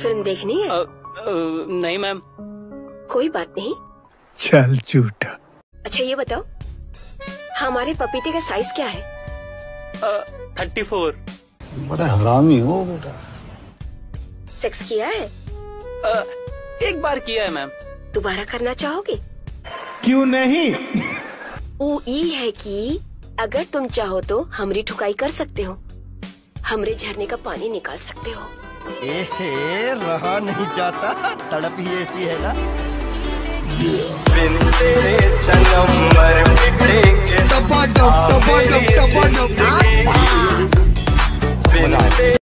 Film देखनी है? नहीं मैम। कोई बात नहीं। चल झूठा। अच्छा ये बताओ, हमारे पपीते का साइज क्या है? 34। बड़ा हरामी हो बेटा। सेक्स किया है? एक बार किया है मैम। दोबारा करना चाहोगे? क्यों नहीं? वो ये है कि अगर तुम चाहो तो हमरी ठुकाई कर सकते हो, हमरे झरने का पानी निकाल सकते हो। एहे, रहा नहीं जाता, तड़प ही ऐसी है ना। बिन तेरे सनम मर बिखरेंगे।